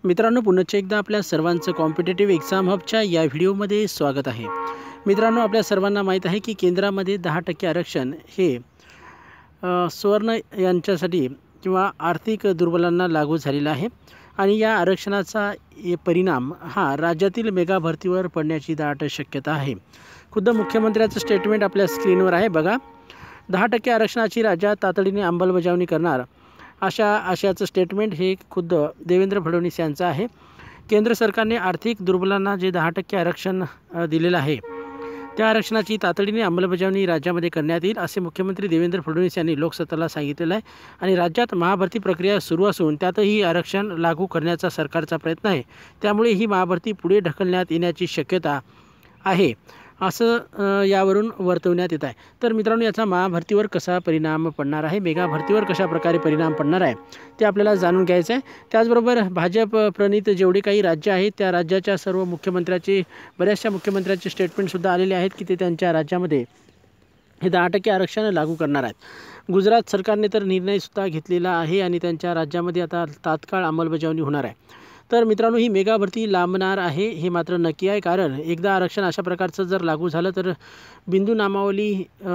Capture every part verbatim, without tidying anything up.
मित्रांनो, पुन्हा एकदा आपल्या सर्वांचं कॉम्पिटिटिव्ह एक्झाम हबच्या या व्हिडिओमध्ये स्वागत आहे। मित्रांनो, आपल्या सर्वांना माहीत आहे की केंद्रामध्ये दहा टक्के आरक्षण हे स्वर्ण यांच्यासाठी किंवा आर्थिक दुर्बलांना लागू झालेला आहे आणि या आरक्षणाचा परिणाम हा राज्यातील मेगा भरतीवर पडण्याची दाट शक्यता आहे। खुद्द मुख्यमंत्र्यांचं स्टेटमेंट आपल्या स्क्रीनवर आहे बघा। दहा टक्के आरक्षणाची राज्यात तातडीने अंमलबजावणी करणार अशा आशयाचं स्टेटमेंट हे खुद्द देवेंद्र फडणवीस यांचं आहे। केंद्र सरकारने आर्थिक दुर्बलांना जे दहा टक्के आरक्षण दिलेलं आहे त्या आरक्षणाची तातडीने अंमलबजावणी राज्यामध्ये करण्यात येईल असे मुख्यमंत्री देवेंद्र फडणवीस यांनी लोकसत्ताला सांगितलेलं आहे। आणि राज्यात महाभरती प्रक्रिया सुरू असून त्यातही आरक्षण लागू करण्याचा सरकारचा प्रयत्न आहे, त्यामुळे ही महाभरती पुढे ढकलण्यात येण्याची शक्यता आहे असं यावरून वर्तवण्यात येत आहे। तर मित्रांनो, याचा महाभरतीवर कसा परिणाम पडणार आहे, मेगा भरतीवर कशा प्रकारे परिणाम पडणार आहे ते आपल्याला जाणून घ्यायचं आहे। त्याचबरोबर भाजप प्रणित जेवढे काही राज्य आहेत त्या राज्याच्या सर्व मुख्यमंत्र्याचे बऱ्याचशा मुख्यमंत्र्यांचे स्टेटमेंटसुद्धा आलेले आहेत की ते त्यांच्या राज्यामध्ये हे दहा टक्के आरक्षण लागू करणार आहेत। गुजरात सरकारने तर निर्णयसुद्धा घेतलेला आहे आणि त्यांच्या राज्यामध्ये आता तात्काळ अंमलबजावणी होणार आहे। तर मित्रांनो, ही मेगा भरती लांबणार आहे हे मात्र नक्की आहे, कारण एकदा आरक्षण अशा प्रकारचं जर लागू झालं तर बिंदू नामावली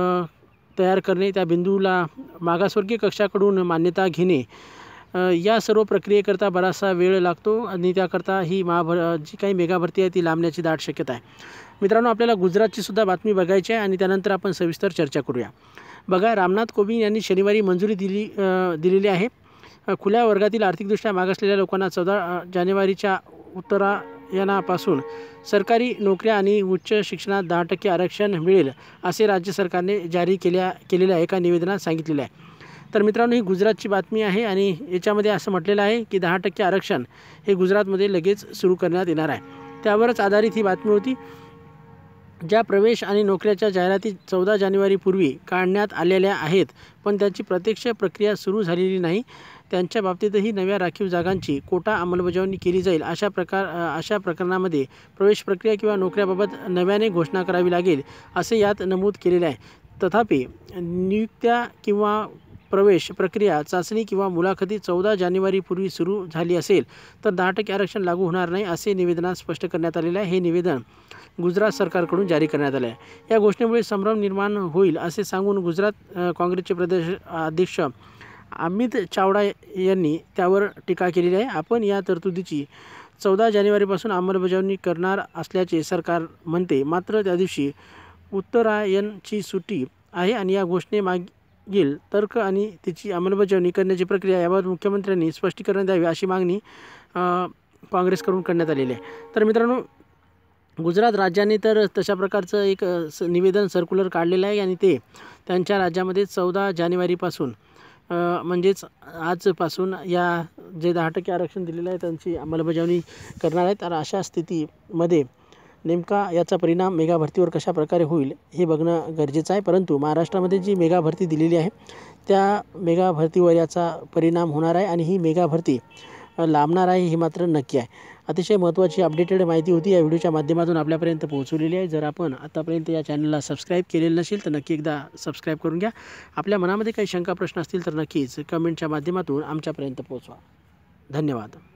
तयार करणे, त्या बिंदूला मागासवर्गीय कक्षाकडून मान्यता घेणे या सर्व प्रक्रियेकरता बराचसा वेळ लागतो आणि त्याकरता ही महाभर जी काही मेगा भरती आहे ती लांबण्याची दाट शक्यता आहे। मित्रांनो, आपल्याला गुजरातची सुद्धा बातमी बघायची आहे आणि त्यानंतर आपण सविस्तर चर्चा करूया। बघा, रामनाथ कोविंद यांनी शनिवारी मंजुरी दिली दिलेली आहे। खुल्या वर्गातील आर्थिकदृष्ट्या मागासलेल्या लोकांना चौदा जानेवारीच्या उत्तरायणापासून सरकारी नोकऱ्या आणि उच्च शिक्षणात दहा टक्के आरक्षण मिळेल असे राज्य सरकारने जारी केल्या केलेल्या एका निवेदनात सांगितलेले आहे। तर मित्रांनो, ही गुजरातची बातमी आहे आणि याच्यामध्ये असं म्हटलेलं आहे की दहा टक्के आरक्षण हे गुजरातमध्ये लगेच सुरू करण्यात येणार आहे। त्यावरच आधारित ही बातमी होती। ज्या प्रवेश आणि नोकऱ्याच्या जाहिराती चौदा जानेवारीपूर्वी काढण्यात आलेल्या आहेत पण त्याची प्रत्यक्ष प्रक्रिया सुरू झालेली नाही, त्यांच्या बाबतीतही नव्या राखीव जागांची कोटा अंमलबजावणी केली जाईल। अशा प्रकार अशा प्रकरणामध्ये प्रवेश प्रक्रिया किंवा नोकऱ्याबाबत नव्याने घोषणा करावी लागेल असे यात नमूद केलेले आहे। तथापि नियुक्त्या किंवा प्रवेश प्रक्रिया चाचणी किंवा मुलाखती चौदा जानेवारीपूर्वी सुरू झाली असेल तर दहा टक्के आरक्षण लागू होणार नाही असे निवेदनात स्पष्ट करण्यात आलेले आहे। हे निवेदन गुजरात सरकारकडून जारी करण्यात आले आहे। या घोषणेमुळे संभ्रम निर्माण होईल असे सांगून गुजरात काँग्रेसचे प्रदेश अध्यक्ष अमित चावडा यांनी त्यावर टीका केलेली आहे। आपण या तरतुदीची चौदा जानेवारीपासून अंमलबजावणी करणार असल्याचे सरकार म्हणते, मात्र त्या दिवशी उत्तरायणची सुट्टी आहे आणि या घोषणेमागील तर्क आणि तिची अंमलबजावणी करण्याची प्रक्रिया याबाबत मुख्यमंत्र्यांनी स्पष्टीकरण द्यावे अशी मागणी काँग्रेसकडून करण्यात आलेली आहे। तर मित्रांनो, गुजरात राज्याने तर तशा प्रकारचं एक निवेदन सर्क्युलर काढलेलं आहे आणि ते त्यांच्या राज्यामध्ये चौदा जानेवारीपासून म्हणजेच आजपासून या जे दहा टक्के आरक्षण दिलेलं आहे त्यांची अंमलबजावणी करणार आहेत। तर अशा स्थितीमध्ये नेमका याचा परिणाम मेगा भरतीवर कशा प्रकारे होईल हे बघणं गरजेचं आहे। परंतु महाराष्ट्रामध्ये जी मेगा भरती दिलेली आहे त्या मेगा भरतीवर याचा परिणाम होणार आहे आणि ही मेगा भरती लांबणार आहे हे मात्र नक्की आहे। अतिशय महत्त्वाची अपडेटेड माहिती होती या व्हिडिओच्या माध्यमातून आपल्यापर्यंत पोहोचवलेली आहे। जर आपण आतापर्यंत या चॅनलला सबस्क्राईब केलेलं नसेल तर नक्की एकदा सबस्क्राईब करून घ्या। आपल्या मनामध्ये काही शंका प्रश्न असतील तर नक्कीच कमेंटच्या माध्यमातून आमच्यापर्यंत पोहोचवा। धन्यवाद।